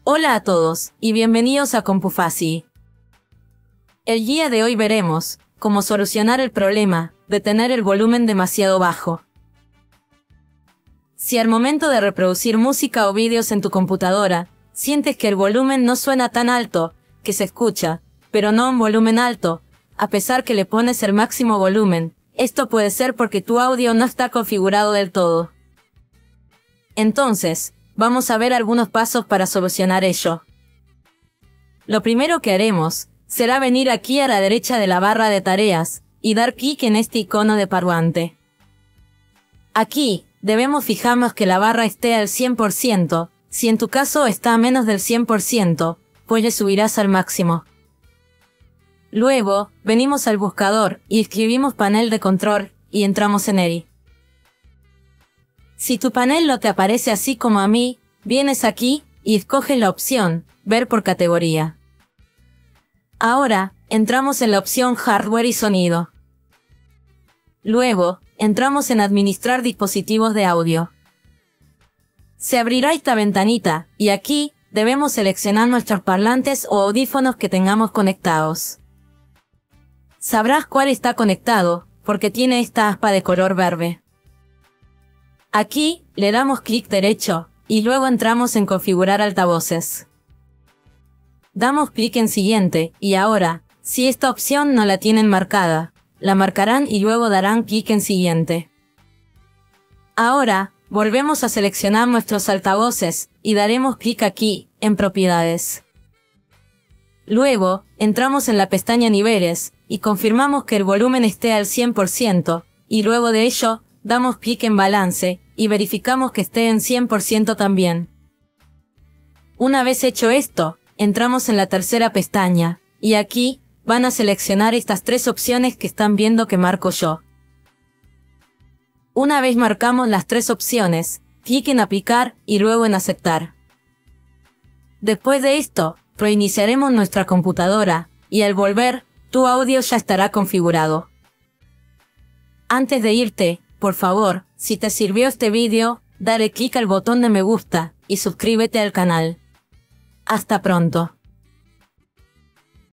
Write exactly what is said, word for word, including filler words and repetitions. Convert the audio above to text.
Hola a todos, y bienvenidos a CompuFácil. El día de hoy veremos cómo solucionar el problema de tener el volumen demasiado bajo. Si al momento de reproducir música o vídeos en tu computadora, sientes que el volumen no suena tan alto, que se escucha, pero no un volumen alto, a pesar que le pones el máximo volumen, esto puede ser porque tu audio no está configurado del todo. Entonces, vamos a ver algunos pasos para solucionar ello. Lo primero que haremos será venir aquí a la derecha de la barra de tareas y dar clic en este icono de parlante. Aquí, debemos fijarnos que la barra esté al cien por ciento, si en tu caso está a menos del cien por ciento, pues le subirás al máximo. Luego, venimos al buscador y escribimos panel de control y entramos en él. Si tu panel no te aparece así como a mí, vienes aquí y escoges la opción Ver por categoría. Ahora, entramos en la opción Hardware y sonido. Luego, entramos en Administrar dispositivos de audio. Se abrirá esta ventanita, y aquí, debemos seleccionar nuestros parlantes o audífonos que tengamos conectados. Sabrás cuál está conectado, porque tiene esta aspa de color verde. Aquí, le damos clic derecho, y luego entramos en Configurar altavoces. Damos clic en Siguiente, y ahora, si esta opción no la tienen marcada, la marcarán y luego darán clic en Siguiente. Ahora, volvemos a seleccionar nuestros altavoces, y daremos clic aquí, en Propiedades. Luego, entramos en la pestaña Niveles, y confirmamos que el volumen esté al cien por ciento, y luego de ello, damos clic en Balance, y verificamos que esté en cien por ciento también. Una vez hecho esto, entramos en la tercera pestaña, y aquí, van a seleccionar estas tres opciones que están viendo que marco yo. Una vez marcamos las tres opciones, clic en Aplicar y luego en Aceptar. Después de esto, reiniciaremos nuestra computadora, y al volver, tu audio ya estará configurado. Antes de irte, por favor, si te sirvió este vídeo, dale clic al botón de me gusta, y suscríbete al canal. Hasta pronto.